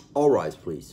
All rise, please.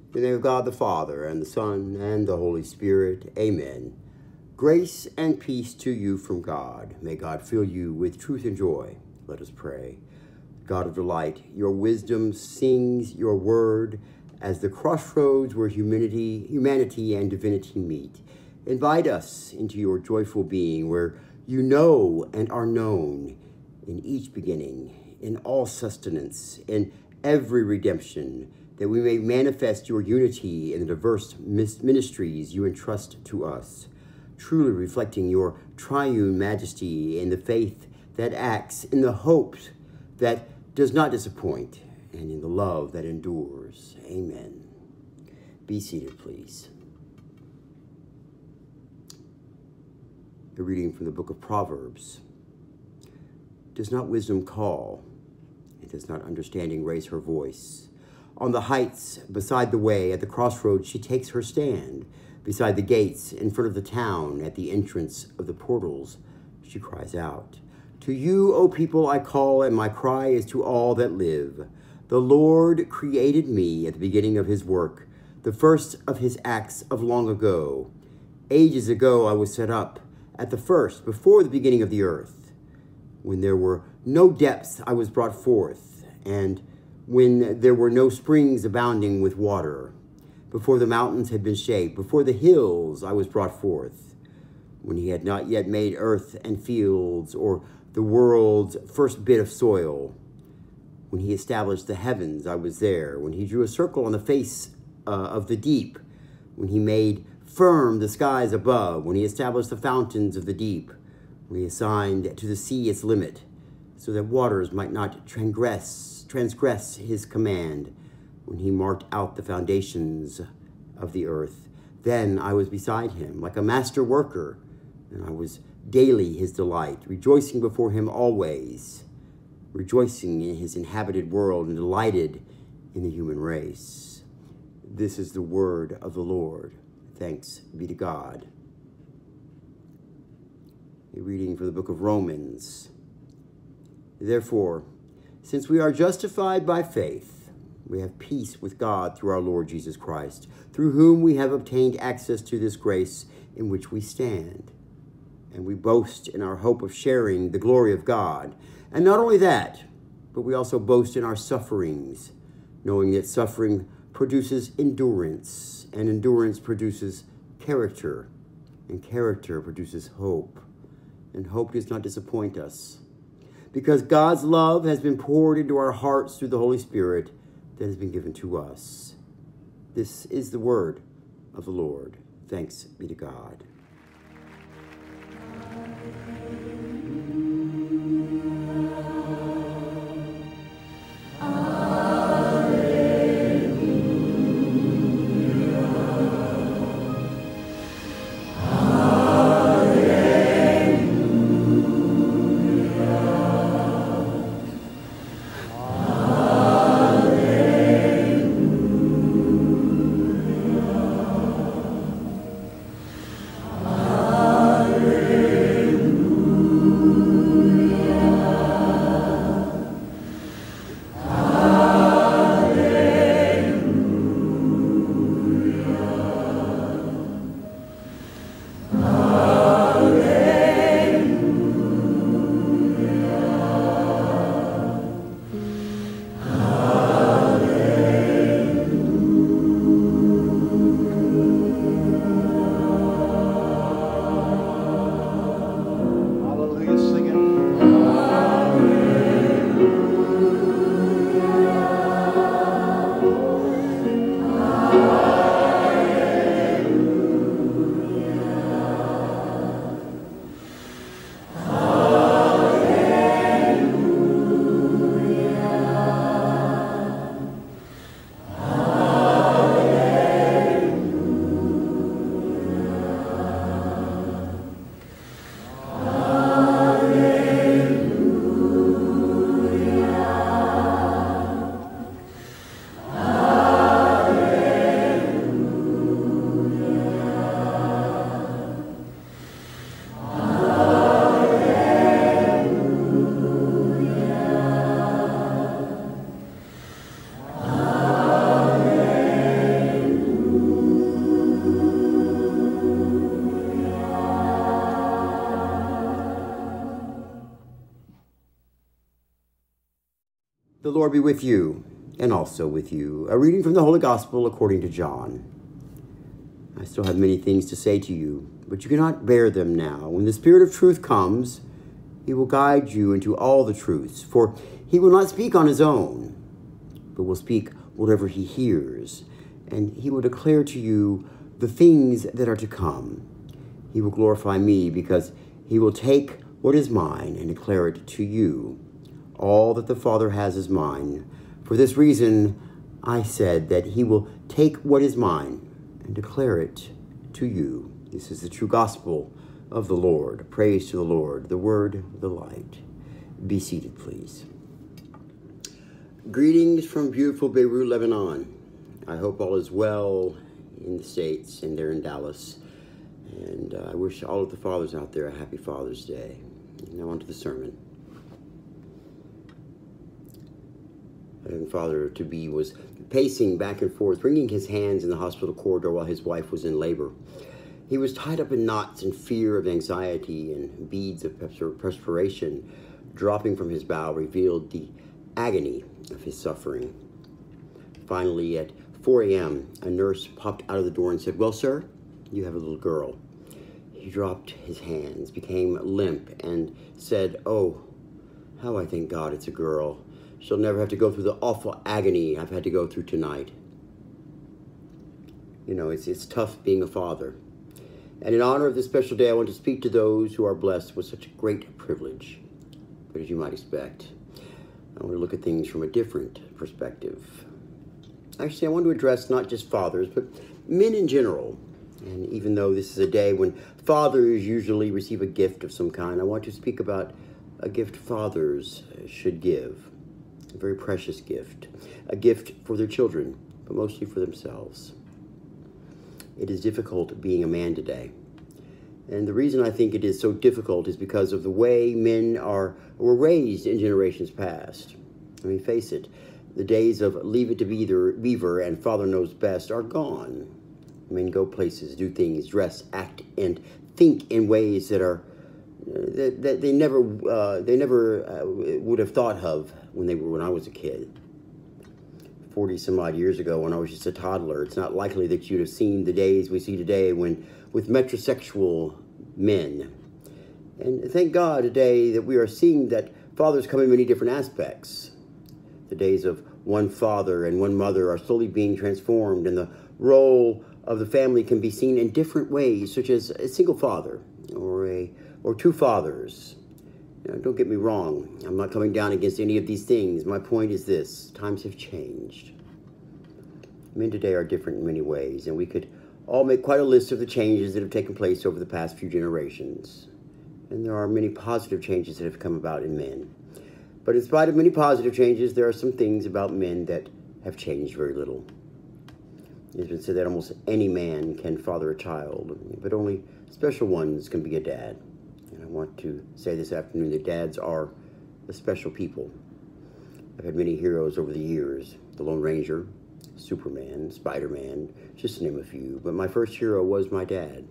In the name of God the Father, and the Son, and the Holy Spirit. Amen. Grace and peace to you from God. May God fill you with truth and joy. Let us pray. God of delight, your wisdom sings your word as the crossroads where humanity and divinity meet. Invite us into your joyful being where you know and are known in each beginning, in all sustenance, in every redemption, that we may manifest your unity in the diverse ministries you entrust to us, truly reflecting your triune majesty in the faith that acts, in the hope that does not disappoint, and in the love that endures. Amen. Be seated, please. A reading from the book of Proverbs. Does not wisdom call, and does not understanding raise her voice? On the heights, beside the way, at the crossroads, she takes her stand. Beside the gates, in front of the town, at the entrance of the portals, she cries out. To you, O people, I call, and my cry is to all that live. The Lord created me at the beginning of his work, the first of his acts of long ago. Ages ago I was set up, at the first, before the beginning of the earth. When there were no depths, I was brought forth, and when there were no springs abounding with water. Before the mountains had been shaped, before the hills I was brought forth. When he had not yet made earth and fields, or the world's first bit of soil. When he established the heavens, I was there. When he drew a circle on the face of the deep. When he made firm the skies above. When he established the fountains of the deep. When he assigned to the sea its limit, so that waters might not transgress his command. When he marked out the foundations of the earth, then I was beside him like a master worker, and I was daily his delight, rejoicing before him always, rejoicing in his inhabited world and delighted in the human race. This is the word of the Lord. Thanks be to God. A reading from the book of Romans. Therefore, since we are justified by faith, we have peace with God through our Lord Jesus Christ, through whom we have obtained access to this grace in which we stand. And we boast in our hope of sharing the glory of God. And not only that, but we also boast in our sufferings, knowing that suffering produces endurance, and endurance produces character, and character produces hope. And hope does not disappoint us, because God's love has been poured into our hearts through the Holy Spirit that has been given to us. This is the word of the Lord. Thanks be to God. Lord be with you, and also with you. A reading from the Holy Gospel according to John. I still have many things to say to you, but you cannot bear them now. When the Spirit of truth comes, he will guide you into all the truths, for he will not speak on his own, but will speak whatever he hears, and he will declare to you the things that are to come. He will glorify me, because he will take what is mine and declare it to you. All that the Father has is mine. For this reason, I said that he will take what is mine and declare it to you. This is the true gospel of the Lord. Praise to the Lord, the word of the light. Be seated, please. Greetings from beautiful Beirut, Lebanon. I hope all is well in the States and there in Dallas. And I wish all of the fathers out there a happy Father's Day. Now on to the sermon. Father-to-be was pacing back and forth, wringing his hands in the hospital corridor while his wife was in labor. He was tied up in knots in fear of anxiety, and beads of perspiration dropping from his brow revealed the agony of his suffering. Finally, at 4 a.m., a nurse popped out of the door and said, "Well, sir, you have a little girl." He dropped his hands, became limp, and said, "Oh, how I thank God it's a girl. She'll never have to go through the awful agony I've had to go through tonight." You know, it's tough being a father. And in honor of this special day, I want to speak to those who are blessed with such a great privilege. But as you might expect, I want to look at things from a different perspective. Actually, I want to address not just fathers, but men in general. And even though this is a day when fathers usually receive a gift of some kind, I want to speak about a gift fathers should give. A very precious gift. A gift for their children, but mostly for themselves. It is difficult being a man today. And the reason I think it is so difficult is because of the way men were raised in generations past. I mean, face it, the days of leave it to Beaver and father knows best are gone. Men go places, do things, dress, act, and think in ways that are that they never would have thought of when I was a kid. 40 some odd years ago, when I was just a toddler, it's not likely that you'd have seen the days we see today with metrosexual men. And thank God today that we are seeing that fathers come in many different aspects. The days of one father and one mother are slowly being transformed, and the role of the family can be seen in different ways, such as a single father or two fathers. You know, don't get me wrong, I'm not coming down against any of these things. My point is this: times have changed. Men today are different in many ways, and we could all make quite a list of the changes that have taken place over the past few generations. And there are many positive changes that have come about in men. But in spite of many positive changes, there are some things about men that have changed very little. It's been said that almost any man can father a child, but only special ones can be a dad. And I want to say this afternoon that dads are the special people. I've had many heroes over the years: the Lone Ranger, Superman, Spider-Man, just to name a few. But my first hero was my dad.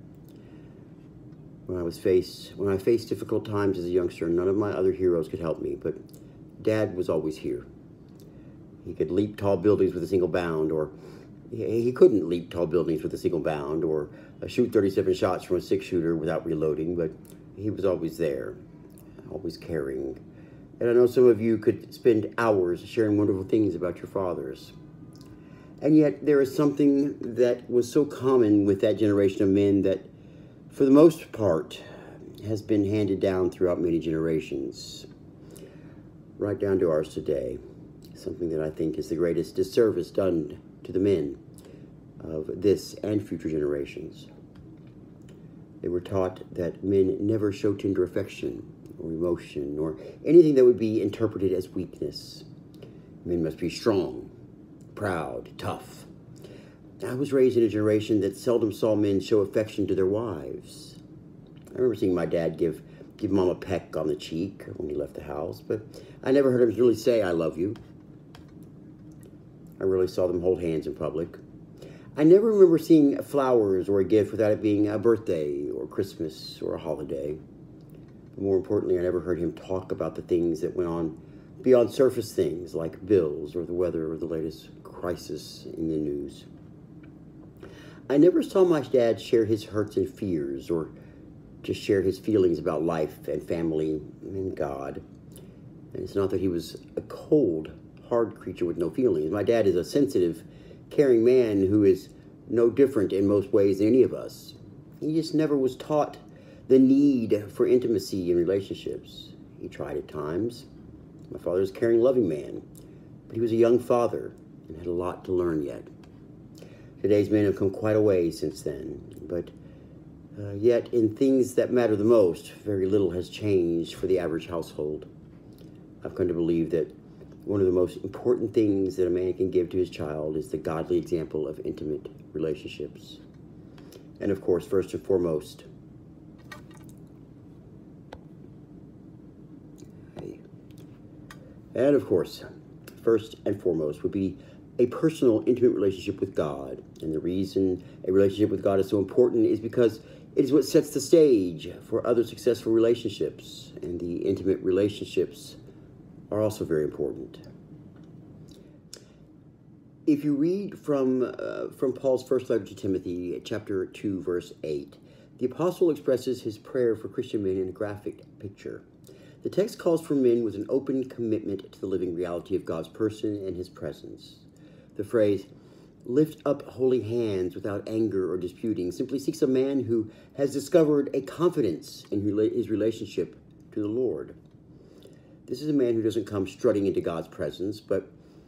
When I faced difficult times as a youngster, none of my other heroes could help me, but Dad was always here. He could leap tall buildings with a single bound, or he couldn't leap tall buildings with a single bound, or shoot 37 shots from a 6-shooter without reloading, but he was always there, always caring. And I know some of you could spend hours sharing wonderful things about your fathers. And yet there is something that was so common with that generation of men that, for the most part, has been handed down throughout many generations, right down to ours today. Something that I think is the greatest disservice done to the men of this and future generations. They were taught that men never show tender affection or emotion or anything that would be interpreted as weakness. Men must be strong, proud, tough. I was raised in a generation that seldom saw men show affection to their wives. I remember seeing my dad give Mom a peck on the cheek when he left the house, but I never heard him really say, "I love you." I rarely saw them hold hands in public. I never remember seeing flowers or a gift without it being a birthday or Christmas or a holiday. But more importantly, I never heard him talk about the things that went on beyond surface things like bills or the weather or the latest crisis in the news. I never saw my dad share his hurts and fears or just share his feelings about life and family and God. And it's not that he was a cold, hard creature with no feelings. My dad is a sensitive, caring man who is no different in most ways than any of us. He just never was taught the need for intimacy in relationships. He tried at times. My father was a caring, loving man, but he was a young father and had a lot to learn yet. Today's men have come quite a way since then, but yet in things that matter the most, very little has changed for the average household. I've come to believe that one of the most important things that a man can give to his child is the godly example of intimate relationships. And of course, first and foremost, would be a personal, intimate relationship with God. And the reason a relationship with God is so important is because it is what sets the stage for other successful relationships. And the intimate relationships are also very important. If you read from Paul's first letter to Timothy, chapter 2, verse 8, the apostle expresses his prayer for Christian men in a graphic picture. The text calls for men with an open commitment to the living reality of God's person and his presence. The phrase, "lift up holy hands without anger or disputing," simply seeks a man who has discovered a confidence in his relationship to the Lord. This is a man who doesn't come strutting into God's presence, but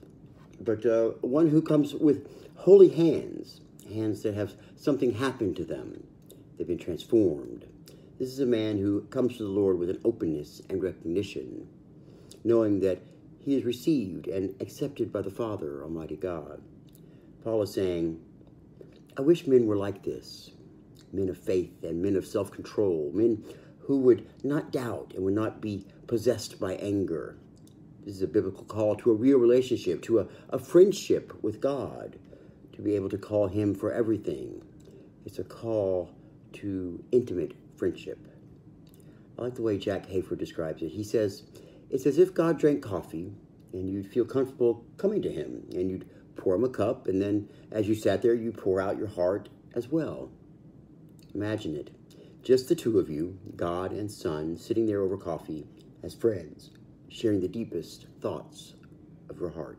one who comes with holy hands, hands that have something happened to them. They've been transformed. This is a man who comes to the Lord with an openness and recognition, knowing that he is received and accepted by the Father, Almighty God. Paul is saying, I wish men were like this, men of faith and men of self-control, men who would not doubt and would not be possessed by anger. This is a biblical call to a real relationship, to a friendship with God, to be able to call him for everything. It's a call to intimate friendship. I like the way Jack Hayford describes it. He says, it's as if God drank coffee and you'd feel comfortable coming to him and you'd pour him a cup, and then as you sat there, you pour out your heart as well. Imagine it. Just the two of you, God and Son, sitting there over coffee as friends, sharing the deepest thoughts of your heart.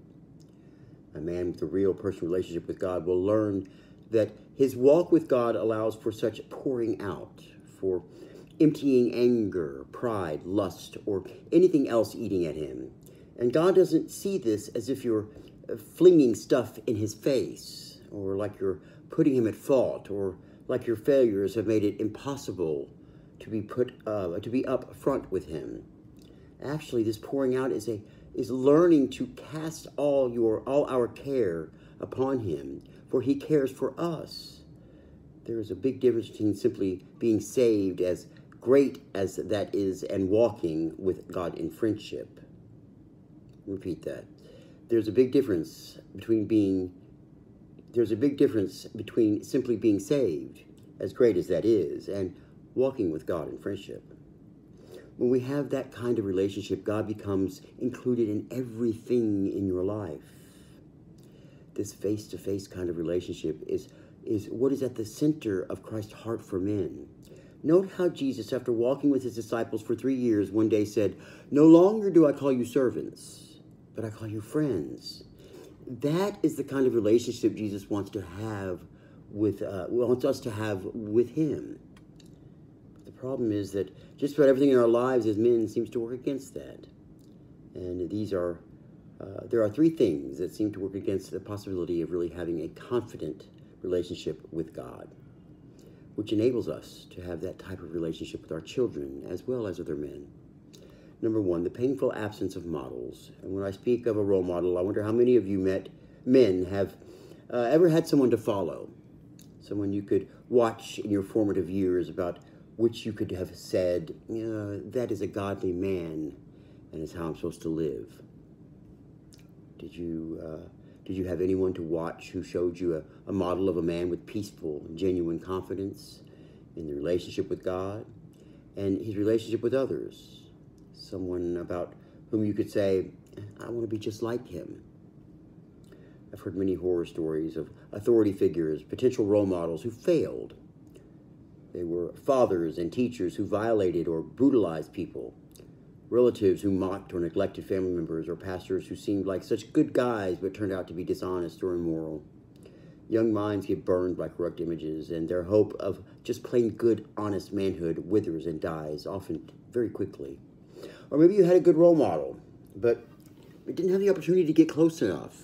A man with a real personal relationship with God will learn that his walk with God allows for such pouring out, for emptying anger, pride, lust, or anything else eating at him. And God doesn't see this as if you're flinging stuff in his face, or like you're putting him at fault, or like your failures have made it impossible to be up front with him. Actually, this pouring out is learning to cast all our care upon him, for he cares for us. There is a big difference between simply being saved, as great as that is, and walking with God in friendship. Repeat that. There's a big difference between simply being saved, as great as that is, and walking with God in friendship. When we have that kind of relationship, God becomes included in everything in your life. This face-to-face kind of relationship is what is at the center of Christ's heart for men. Note how Jesus, after walking with his disciples for 3 years, one day said, "No longer do I call you servants, but I call you friends." That is the kind of relationship Jesus wants us to have with him. But the problem is that just about everything in our lives as men seems to work against that. And there are 3 things that seem to work against the possibility of really having a confident relationship with God, which enables us to have that type of relationship with our children as well as other men. Number 1, the painful absence of models. And when I speak of a role model, I wonder how many of you men have ever had someone to follow, someone you could watch in your formative years, about which you could have said, that is a godly man and is how I'm supposed to live. Did you have anyone to watch who showed you a model of a man with peaceful and genuine confidence in the relationship with God and his relationship with others? Someone about whom you could say, I want to be just like him. I've heard many horror stories of authority figures, potential role models who failed. They were fathers and teachers who violated or brutalized people, relatives who mocked or neglected family members, or pastors who seemed like such good guys but turned out to be dishonest or immoral. Young minds get burned by corrupt images, and their hope of just plain good, honest manhood withers and dies, often very quickly. Or maybe you had a good role model, but you didn't have the opportunity to get close enough.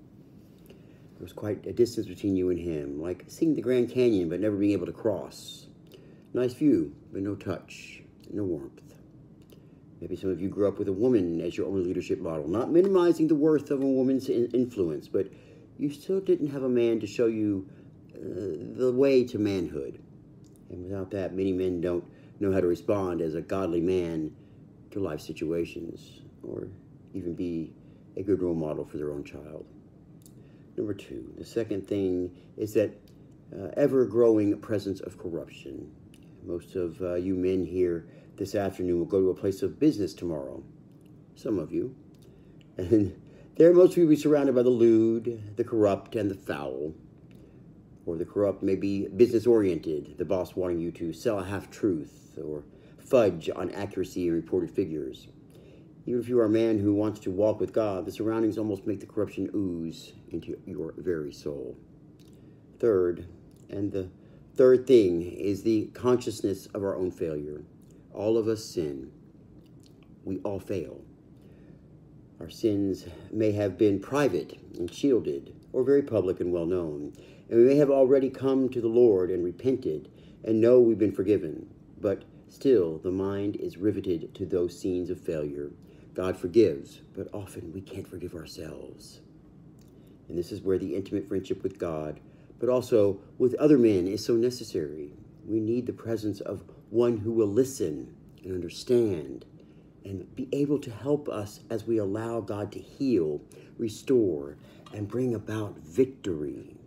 There was quite a distance between you and him, like seeing the Grand Canyon but never being able to cross. Nice view, but no touch, no warmth. Maybe some of you grew up with a woman as your only leadership model, not minimizing the worth of a woman's influence, but you still didn't have a man to show you the way to manhood. And without that, many men don't know how to respond as a godly man to life situations, or even be a good role model for their own child. Number two, the second thing is that ever-growing presence of corruption. Most of you men here this afternoon will go to a place of business tomorrow. Some of you. And there most of you will be surrounded by the lewd, the corrupt, and the foul. Or the corrupt may be business-oriented, the boss wanting you to sell a half-truth or fudge on accuracy and reported figures. Even if you are a man who wants to walk with God, the surroundings almost make the corruption ooze into your very soul. Third, and the third thing, is the consciousness of our own failure. All of us sin. We all fail. Our sins may have been private and shielded, or very public and well known, and we may have already come to the Lord and repented and know we've been forgiven, but still the mind is riveted to those scenes of failure. God forgives, but often we can't forgive ourselves. And this is where the intimate friendship with God, but also with other men, is so necessary. We need the presence of one who will listen and understand and be able to help us as we allow God to heal, restore, and bring about victory.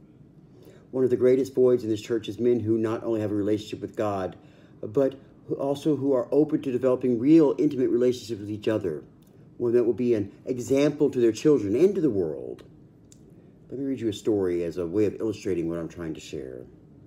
One of the greatest voids in this church is men who not only have a relationship with God, but also who are open to developing real intimate relationships with each other, one that will be an example to their children and to the world. Let me read you a story as a way of illustrating what I'm trying to share.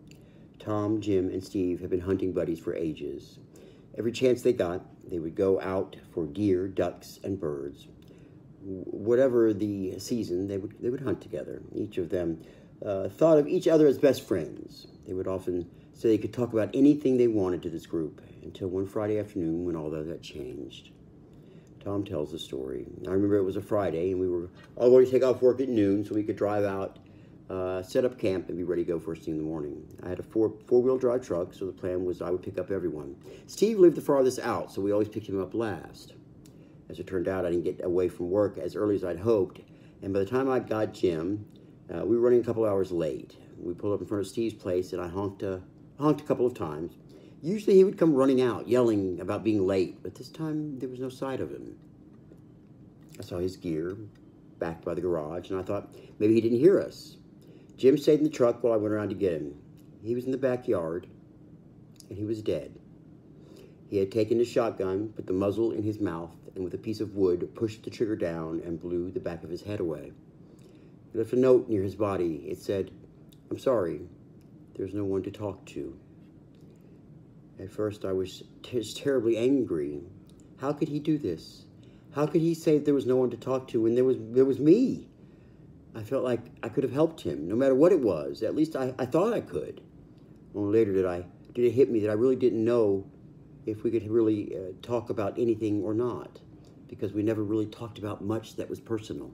Tom, Jim, and Steve have been hunting buddies for ages. Every chance they got, they would go out for deer, ducks, and birds. Whatever the season, they would hunt together. Each of them thought of each other as best friends. They would often say they could talk about anything they wanted to this group, until one Friday afternoon when all of that changed. Tom tells the story. I remember it was a Friday, and we were all going to take off work at noon so we could drive out, set up camp, and be ready to go first thing in the morning. I had a four-wheel drive truck, so the plan was I would pick up everyone. Steve lived the farthest out, so we always picked him up last. As it turned out, I didn't get away from work as early as I'd hoped, and by the time I got Jim, we were running a couple hours late. We pulled up in front of Steve's place, and I honked a couple of times. Usually he would come running out, yelling about being late, but this time there was no sight of him. I saw his gear back by the garage, and I thought maybe he didn't hear us. Jim stayed in the truck while I went around to get him. He was in the backyard, and he was dead. He had taken his shotgun, put the muzzle in his mouth, and with a piece of wood pushed the trigger down and blew the back of his head away. He left a note near his body. It said, "I'm sorry, there's no one to talk to." At first, I was terribly angry. How could he do this? How could he say there was no one to talk to when there was me? I felt like I could have helped him, no matter what it was. At least I thought I could. Only later did it hit me that I really didn't know if we could really talk about anything or not, because we never really talked about much that was personal.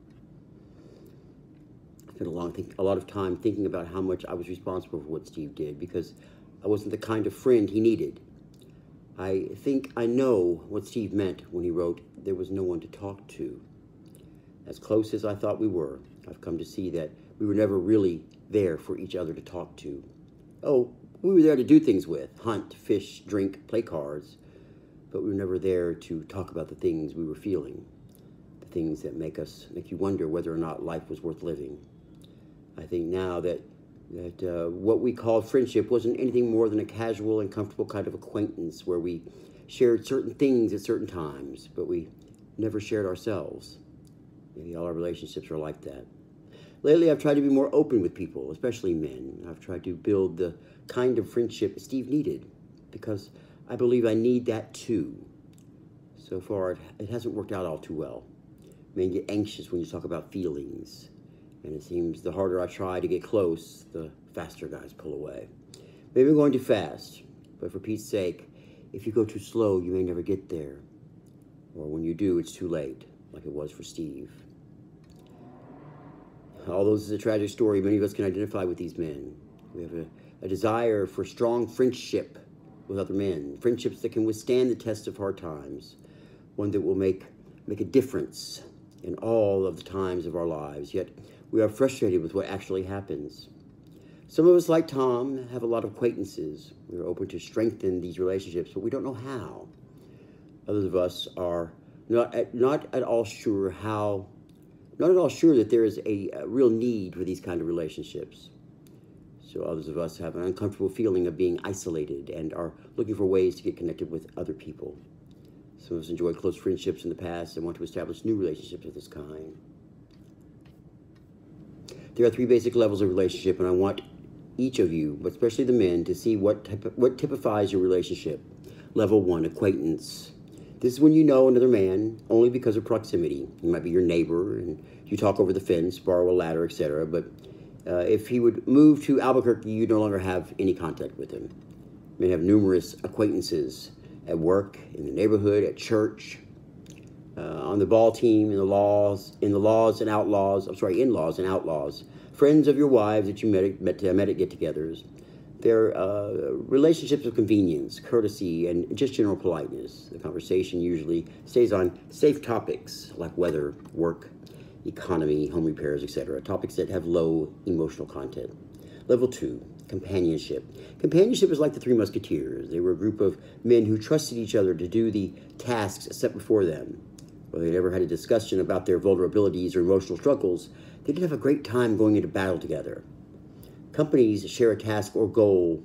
I spent a lot of time thinking about how much I was responsible for what Steve did, because I wasn't the kind of friend he needed. I think I know what Steve meant when he wrote, "There was no one to talk to." As close as I thought we were, I've come to see that we were never really there for each other to talk to. Oh, we were there to do things with, hunt, fish, drink, play cards, but we were never there to talk about the things we were feeling, the things that make you wonder whether or not life was worth living. I think now that what we called friendship wasn't anything more than a casual and comfortable kind of acquaintance where we shared certain things at certain times, but we never shared ourselves. Maybe all our relationships are like that. Lately, I've tried to be more open with people, especially men. I've tried to build the kind of friendship Steve needed, because I believe I need that too. So far, it hasn't worked out all too well. Men get anxious when you talk about feelings, and it seems the harder I try to get close, the faster guys pull away. Maybe I'm going too fast, but for Pete's sake, if you go too slow, you may never get there. Or when you do, it's too late, like it was for Steve. Although this is a tragic story, many of us can identify with these men. We have a desire for strong friendship with other men, friendships that can withstand the test of hard times, one that will make a difference in all of the times of our lives, yet we are frustrated with what actually happens. Some of us, like Tom, have a lot of acquaintances. We are open to strengthen these relationships, but we don't know how. Others of us are not at all sure that there is a real need for these kind of relationships. So others of us have an uncomfortable feeling of being isolated and are looking for ways to get connected with other people. Some of us enjoyed close friendships in the past and want to establish new relationships of this kind. There are 3 basic levels of relationship, and I want each of you, but especially the men, to see what typifies your relationship. Level 1, acquaintance. This is when you know another man only because of proximity. He might be your neighbor, and you talk over the fence, borrow a ladder, etc. But if he would move to Albuquerque, you no longer have any contact with him. You may have numerous acquaintances at work, in the neighborhood, at church, on the ball team, in-laws and outlaws, friends of your wives that you met at get-togethers. They're relationships of convenience, courtesy, and just general politeness. The conversation usually stays on safe topics like weather, work, economy, home repairs, etc. Topics that have low emotional content. Level 2, companionship. Companionship is like the 3 Musketeers. They were a group of men who trusted each other to do the tasks set before them. While they never had a discussion about their vulnerabilities or emotional struggles, they did have a great time going into battle together. Companies share a task or goal.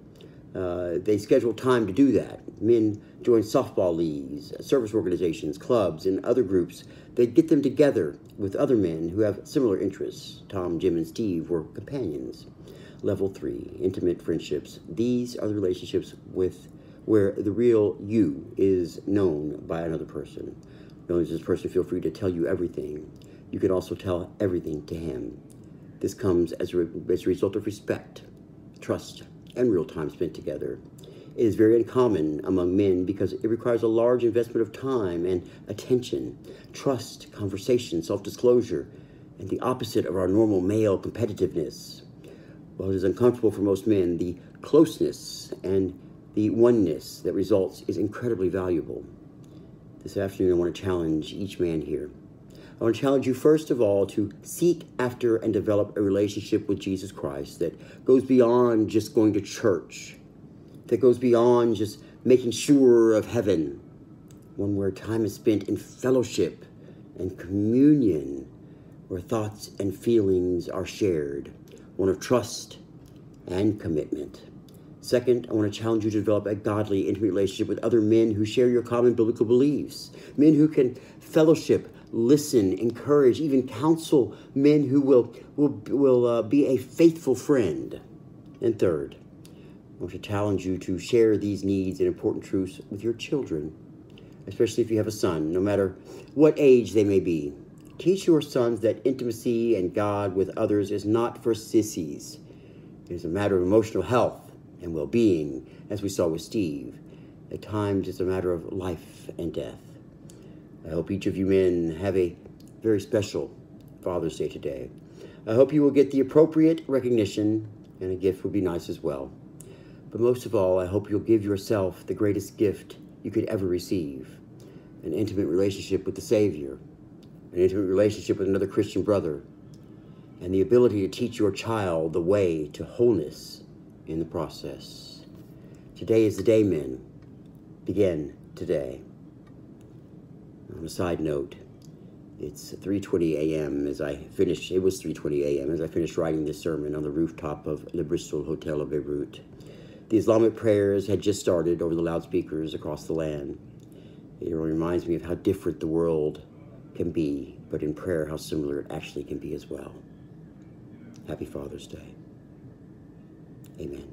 They schedule time to do that. Men join softball leagues, service organizations, clubs, and other groups. They get them together with other men who have similar interests. Tom, Jim, and Steve were companions. Level 3, intimate friendships. These are the relationships where the real you is known by another person. Not only does this person feel free to tell you everything, you can also tell everything to him. This comes as a result of respect, trust, and real time spent together. It is very uncommon among men because it requires a large investment of time and attention, trust, conversation, self-disclosure, and the opposite of our normal male competitiveness. While it is uncomfortable for most men, the closeness and the oneness that results is incredibly valuable. This afternoon, I want to challenge each man here. I want to challenge you, first of all, to seek after and develop a relationship with Jesus Christ that goes beyond just going to church, that goes beyond just making sure of heaven, one where time is spent in fellowship and communion, where thoughts and feelings are shared, one of trust and commitment. Second, I want to challenge you to develop a godly, intimate relationship with other men who share your common biblical beliefs, men who can fellowship, listen, encourage, even counsel, men who will be a faithful friend. And third, I want to challenge you to share these needs and important truths with your children, especially if you have a son, no matter what age they may be. Teach your sons that intimacy and God with others is not for sissies. It is a matter of emotional health and well-being, as we saw with Steve. At times, it's a matter of life and death. I hope each of you men have a very special Father's Day today. I hope you will get the appropriate recognition, and a gift would be nice as well. But most of all, I hope you'll give yourself the greatest gift you could ever receive, an intimate relationship with the Savior, an intimate relationship with another Christian brother, and the ability to teach your child the way to wholeness in the process. Today is the day, men. Begin today. On a side note, it's 3:20 a.m. It was 3:20 a.m. as I finished writing this sermon on the rooftop of Le Bristol Hotel of Beirut. The Islamic prayers had just started over the loudspeakers across the land. It reminds me of how different the world can be, but in prayer, how similar it actually can be as well. Happy Father's Day. Amen.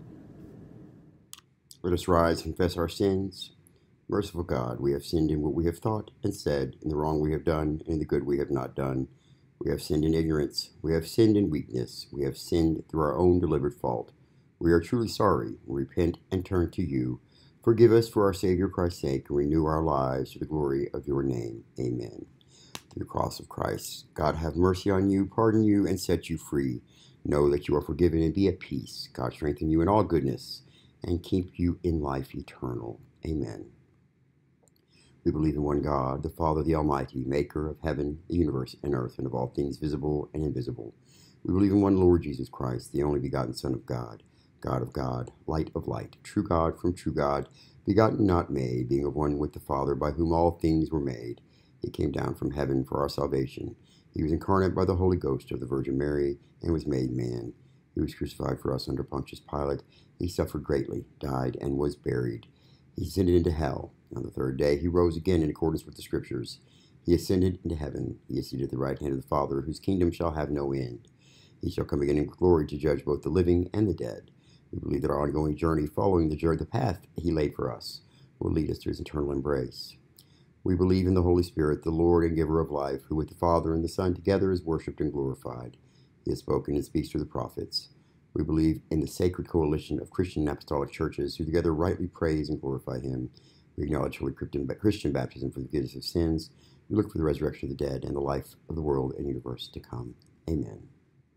Let us rise and confess our sins. Merciful God, we have sinned in what we have thought and said, in the wrong we have done, and in the good we have not done. We have sinned in ignorance. We have sinned in weakness. We have sinned through our own deliberate fault. We are truly sorry. We repent and turn to you. Forgive us for our Savior Christ's sake, and renew our lives to the glory of your name. Amen. Through the cross of Christ, God have mercy on you, pardon you, and set you free. Know that you are forgiven and be at peace. God strengthen you in all goodness and keep you in life eternal. Amen. We believe in one God, the Father, the Almighty, maker of heaven, the universe, and earth, and of all things visible and invisible. We believe in one Lord Jesus Christ, the only begotten Son of God, God of God, light of light, true God from true God, begotten, not made, being of one with the Father, by whom all things were made. He came down from heaven for our salvation. He was incarnate by the Holy Ghost of the Virgin Mary, and was made man. He was crucified for us under Pontius Pilate. He suffered greatly, died, and was buried. He descended into hell. On the third day he rose again in accordance with the Scriptures. He ascended into heaven. He is seated at the right hand of the Father, whose kingdom shall have no end. He shall come again in glory to judge both the living and the dead. We believe that our ongoing journey, following the path he laid for us, will lead us to his eternal embrace. We believe in the Holy Spirit, the Lord and giver of life, who with the Father and the Son together is worshipped and glorified. He has spoken and speaks through the prophets. We believe in the sacred coalition of Christian and apostolic churches who together rightly praise and glorify him. We acknowledge holy Christian baptism for the forgiveness of sins. We look for the resurrection of the dead and the life of the world and universe to come. Amen.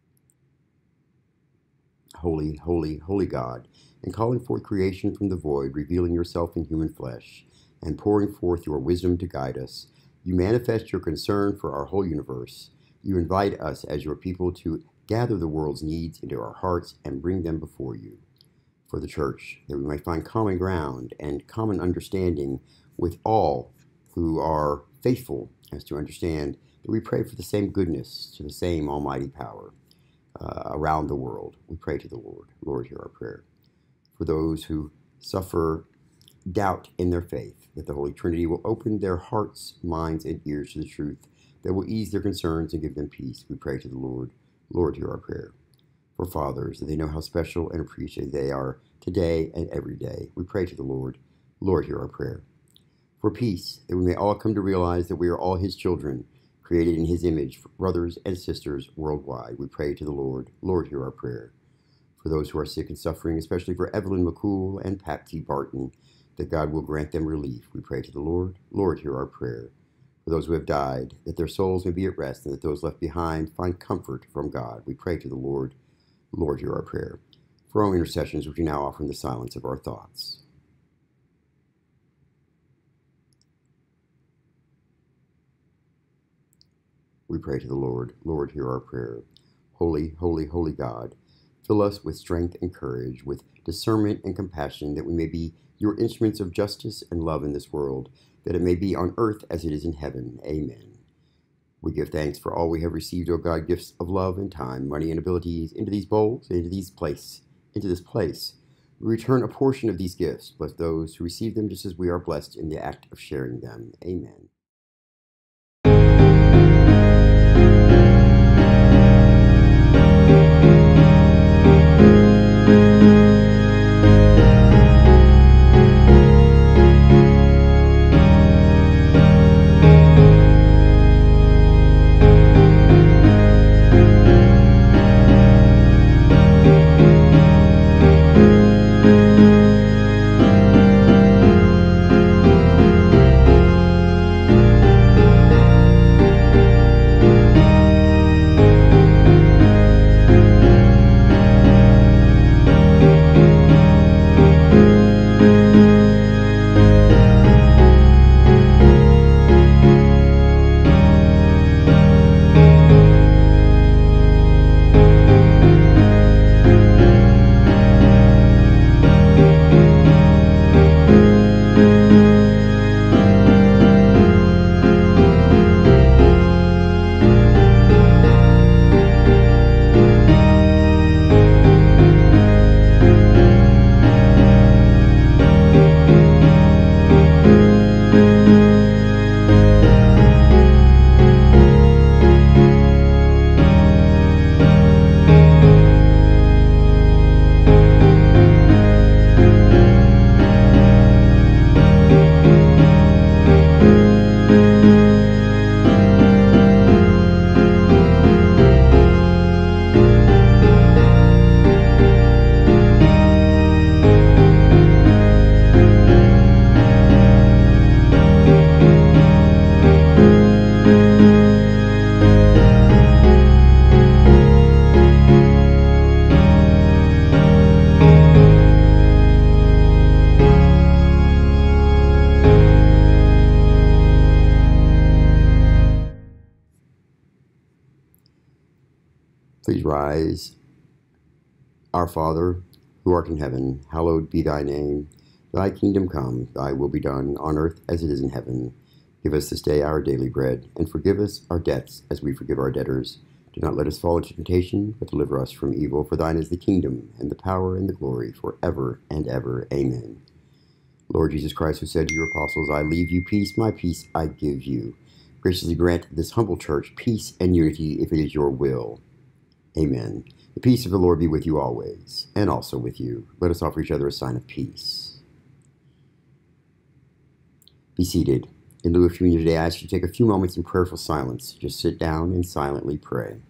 Holy, holy, holy God, and calling forth creation from the void, revealing yourself in human flesh, and pouring forth your wisdom to guide us, you manifest your concern for our whole universe. You invite us as your people to gather the world's needs into our hearts and bring them before you. For the church, that we may find common ground and common understanding with all who are faithful, as to understand that we pray for the same goodness to the same almighty power around the world. We pray to the Lord. Lord, hear our prayer. For those who suffer doubt in their faith, that the Holy Trinity will open their hearts, minds, and ears to the truth that will ease their concerns and give them peace. We pray to the Lord. Lord, hear our prayer. For fathers, that they know how special and appreciated they are today and every day. We pray to the Lord. Lord, hear our prayer. For peace, that we may all come to realize that we are all his children, created in his image, brothers and sisters worldwide. We pray to the Lord. Lord, hear our prayer. For those who are sick and suffering, especially for Evelyn McCool and Pat T. Barton, that God will grant them relief. We pray to the Lord. Lord, hear our prayer. For those who have died, that their souls may be at rest, and that those left behind find comfort from God. We pray to the Lord. Lord, hear our prayer. For our intercessions, which we now offer in the silence of our thoughts. We pray to the Lord. Lord, hear our prayer. Holy, holy, holy God, fill us with strength and courage, with discernment and compassion, that we may be your instruments of justice and love in this world, that it may be on earth as it is in heaven. Amen. We give thanks for all we have received, O God, gifts of love and time, money and abilities, into these bowls, into this place. We return a portion of these gifts. Bless those who receive them just as we are blessed in the act of sharing them. Amen. Rise, our Father, who art in heaven, hallowed be thy name. Thy kingdom come, thy will be done, on earth as it is in heaven. Give us this day our daily bread, and forgive us our debts as we forgive our debtors. Do not let us fall into temptation, but deliver us from evil. For thine is the kingdom, and the power, and the glory, forever and ever. Amen. Lord Jesus Christ, who said to your apostles, I leave you peace, my peace I give you. Graciously grant this humble church peace and unity, if it is your will. Amen. The peace of the Lord be with you always, and also with you. Let us offer each other a sign of peace. Be seated. In lieu of communion today, I ask you to take a few moments in prayerful silence. Just sit down and silently pray.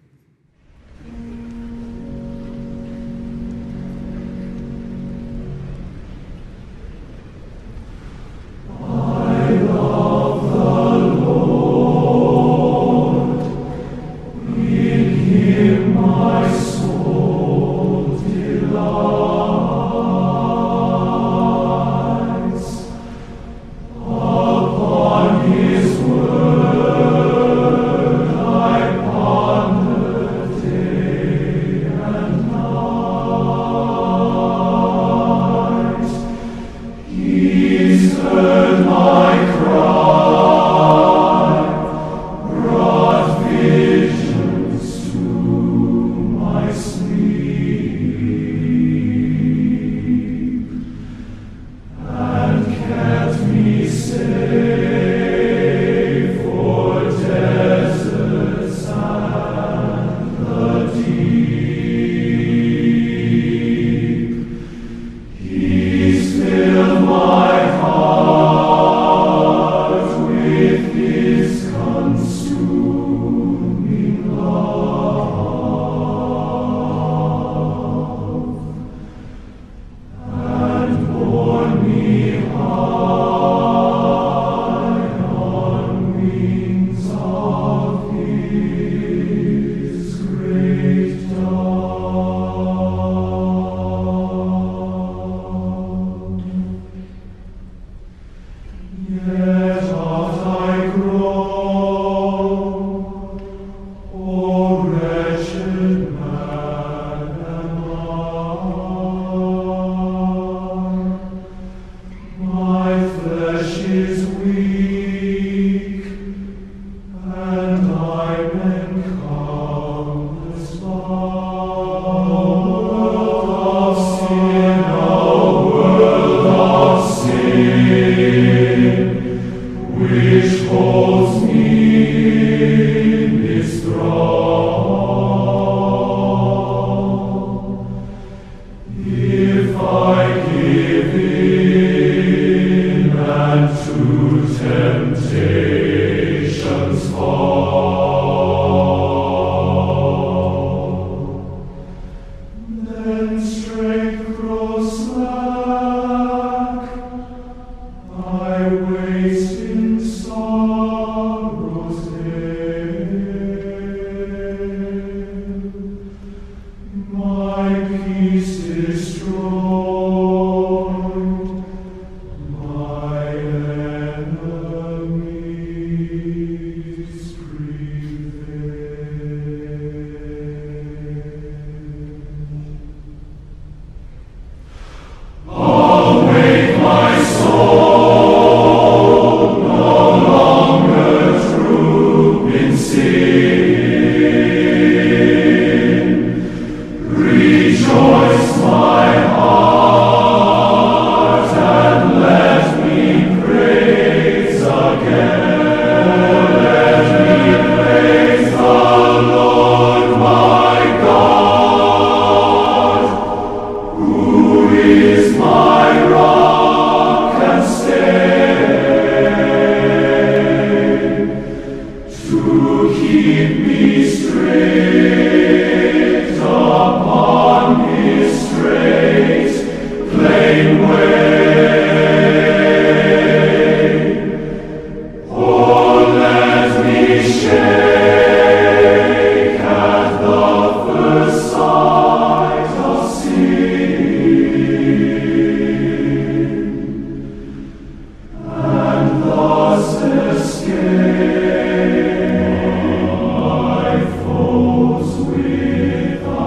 With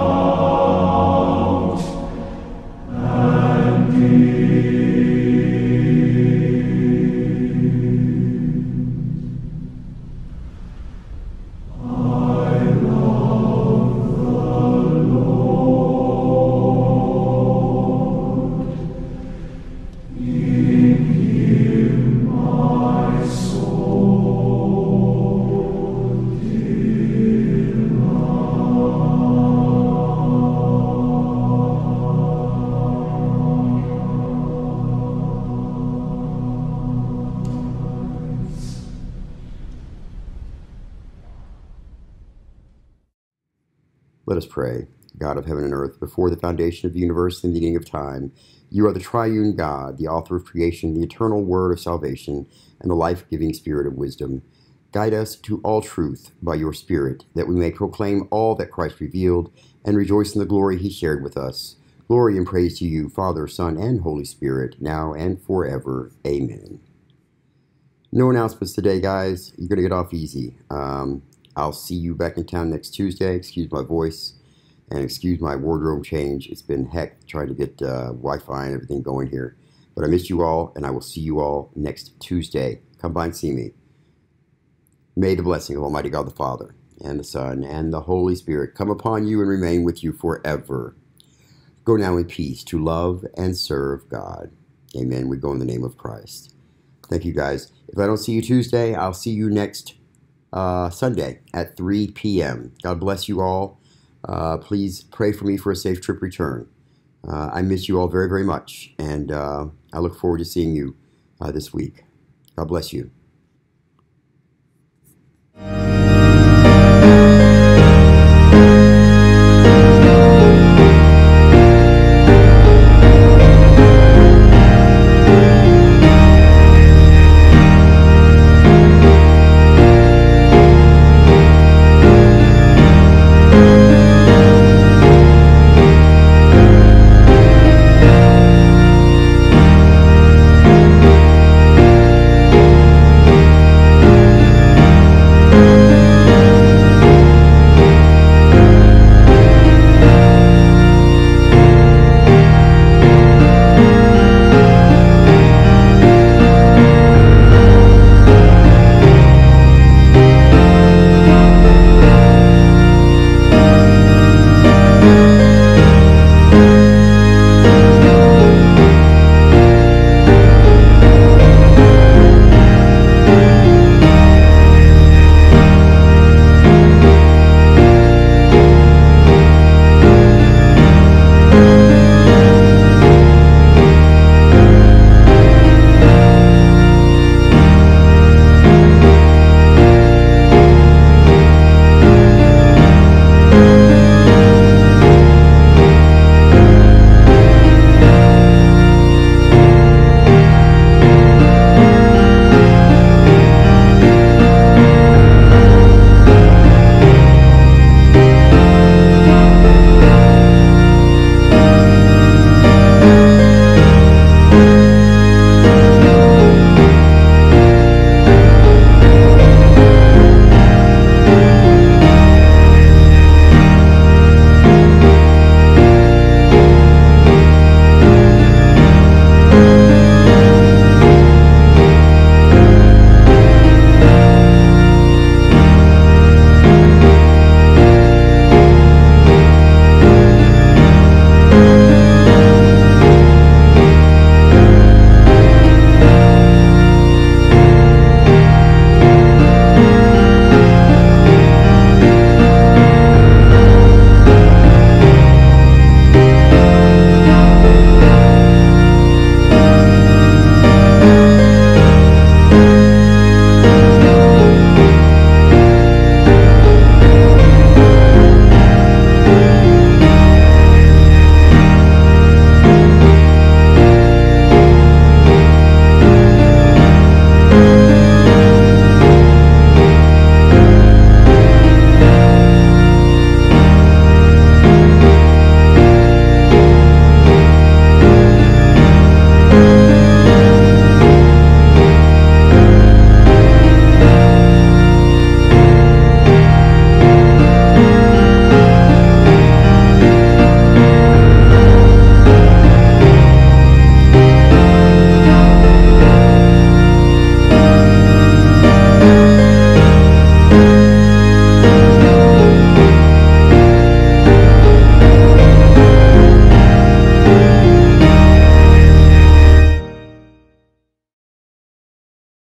Let us pray. God of heaven and earth, before the foundation of the universe and the beginning of time, you are the triune God, the author of creation, the eternal word of salvation, and the life-giving spirit of wisdom. Guide us to all truth by your Spirit, that we may proclaim all that Christ revealed and rejoice in the glory he shared with us. Glory and praise to you, Father, Son, and Holy Spirit, now and forever. Amen. No announcements today, guys. You're going to get off easy. I'll see you back in town next Tuesday. Excuse my voice and excuse my wardrobe change. It's been heck trying to get Wi-Fi and everything going here. But I miss you all, and I will see you all next Tuesday. Come by and see me. May the blessing of Almighty God the Father, and the Son, and the Holy Spirit come upon you and remain with you forever. Go now in peace to love and serve God. Amen. We go in the name of Christ. Thank you, guys. If I don't see you Tuesday, I'll see you next Sunday at 3 p.m. God bless you all. Please pray for me for a safe trip return. I miss you all very, very much, and I look forward to seeing you this week. God bless you.